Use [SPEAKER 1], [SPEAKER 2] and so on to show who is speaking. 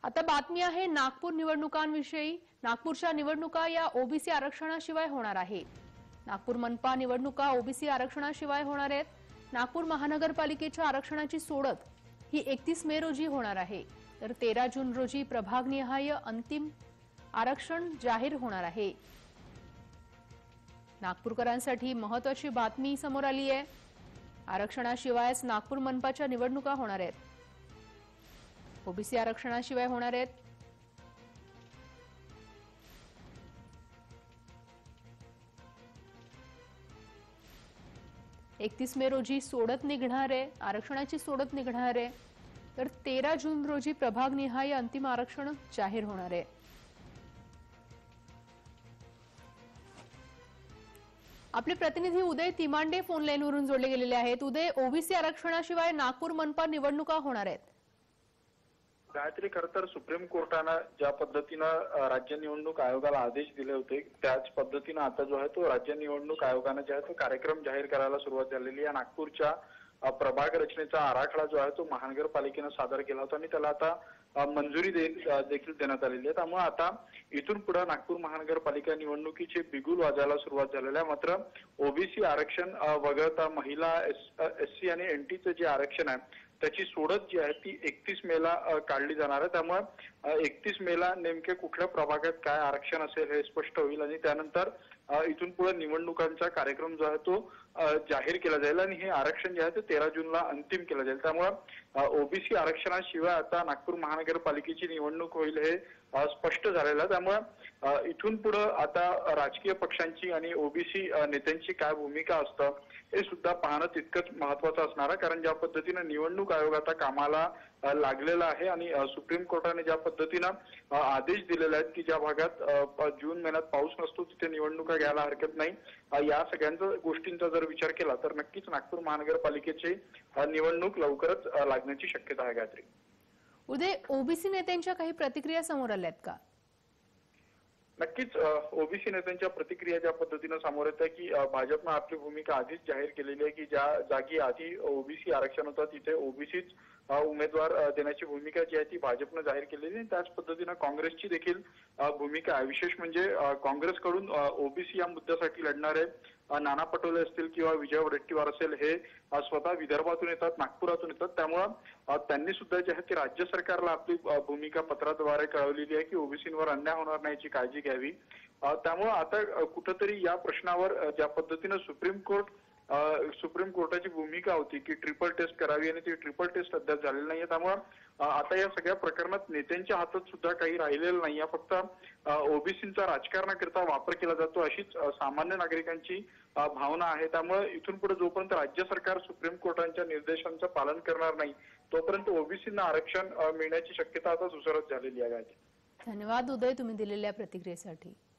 [SPEAKER 1] आता बातमी आहे नागपूर निवडणुकांविषयी। नागपूरच्या निवडणुका या ओबीसी आरक्षणाशिवाय होणार आहे। नागपूर मनपा निवडणुका ओबीसी आरक्षणाशिवाय होणार आहेत। नागपूर महानगरपालिकेच्या आरक्षणाची सोडत ही 31 मे रोजी होणार आहे, तर 13 जून रोजी प्रभागनिहाय अंतिम आरक्षण जाहीर होणार आहे। नागपूरकरांसाठी महत्त्वाची बातमी समोर आली आहे। आरक्षणाशिवायच नागपूर मनपाच्या निवडणुका होणार आहेत। ओबीसी आरक्षणाशिवाय होणार आहेत। एकतीस मे रोजी सोडत निघणार आहे, आरक्षणाची सोडत निघणार आहे, तर 13 जून रोजी प्रभागनिहाय अंतिम आरक्षण जाहीर होणार आहे। आपले प्रतिनिधी उदय तिमांडे फोन लाईनवरून जोडले गेलेले आहेत। उदय, ओबीसी आरक्षणाशिवाय नागपूर मनपा निवडणुका होणार आहेत।
[SPEAKER 2] गायत्री, खरं तर सुप्रीम कोर्टाने ज्या पद्धतीनं राज्य निवडणूक आयोगाला आदेश दिले होते त्याच पद्धतीनं आता जो आहे तो राज्य निवडणूक आयोगाने जो आहे तो कार्यक्रम जाहीर करायला सुरुवात झालेली आहे। नागपूरच्या प्रभाग रचनेचा आराखडा जो आहे तो महानगरपालिकेने सादर केला होता आणि त्याला आता मंजुरी देखील देण्यात आलेली आहे। त्यामुळे आता इथून पुढे नागपूर महानगरपालिका निवडणुकीचे बिगुल वाजायला सुरुवात झालेली आहे। मात्र ओबीसी आरक्षण वगळता महिला एससी आणि एनटीचे जे आरक्षण आहे त्याची सोडत जी आहे ती 31 मेला काढली जाणार आहे। त्यामुळे 31 मेला नेमके कुठल्या प्रभागात काय आरक्षण असेल हे स्पष्ट होईल आणि त्यानंतर इथून पुढे निवडणुकांचा कार्यक्रम जो आहे तो जाहीर केला जाईल आणि हे आरक्षण जे आहे ते 13 जूनला अंतिम केलं जाईल। त्यामुळे ओबीसी आरक्षणाशिवाय आता नागपूर महानगरपालिकेची निवडणूक होईल हे स्पष्ट झालेलं आहे। त्यामुळे इथून पुढे आता राजकीय पक्षांची आणि ओबीसी नेत्यांची काय भूमिका असतं हे सुद्धा पाहणं तितकंच महत्त्वाचं असणार आहे, कारण ज्या पद्धतीने निवडणूक आयोग आता कामाला लागलेला आहे आणि सुप्रीम कोर्टाने ज्या पद्धतीनं आदेश दिलेले आहेत की ज्या भागात जून महिन्यात पाऊस नसतो तिथे निवडणुका घ्यायला हरकत नाही, या सगळ्यांचा गोष्टींचा जर विचार केला तर नक्कीच नागपूर महानगरपालिकेची निवडणूक लवकरच लागण्याची शक्यता आहे। गायत्री,
[SPEAKER 1] उदय, ओबीसी नेत्यांच्या काही प्रतिक्रिया समोर आल्यात का?
[SPEAKER 2] नक्कीच ओबीसी नेत्यांच्या प्रतिक्रिया ज्या पद्धतीने समोर येत आहे की भाजपने आपली भूमिका आधीच जाहीर केलेली आहे की ज्या जागी आधी ओबीसी आरक्षण होतं तिथे ओबीसीच उमेदवार देण्याची भूमिका जी आहे ती भाजपने जाहीर केलेली आहे। त्याच पद्धतीने काँग्रेसची देखील भूमिका आहे। विशेष म्हणजे काँग्रेसकडून ओबीसी या मुद्द्यासाठी लढणारे नाना पटोले असतील किंवा विजय वडेट्टीवार असेल हे स्वतः विदर्भातून येतात, नागपुरातून येतात। त्यामुळे त्यांनी सुद्धा जे आहे ते राज्य सरकारला आपली भूमिका पत्राद्वारे कळवलेली आहे की ओबीसींवर अन्याय होणार नाही याची काळजी घ्यावी। त्यामुळे आता कुठेतरी या प्रश्नावर ज्या पद्धतीने सुप्रीम कोर्टाची भूमिका होती की ट्रिपल टेस्ट करावी आणि ती ट्रिपल टेस्ट अद्याप झालेली नाहीये। त्यामुळे आता या सगळ्या प्रकरणात नेत्यांच्या हातात सुद्धा काही राहिलेलं नाहीये, फक्त ओबीसींचा राजकारणाकरता वापर केला जातो अशीच सामान्य नागरिकांची भावना आहे। त्यामुळे इथून पुढे जोपर्यंत राज्य सरकार सुप्रीम कोर्टाच्या निर्देशांचं पालन करणार नाही तोपर्यंत ओबीसींना आरक्षण मिळण्याची शक्यता आता सुसरत झालेली आहे।
[SPEAKER 1] धन्यवाद उदय, तुम्ही दिलेल्या प्रतिक्रियेसाठी।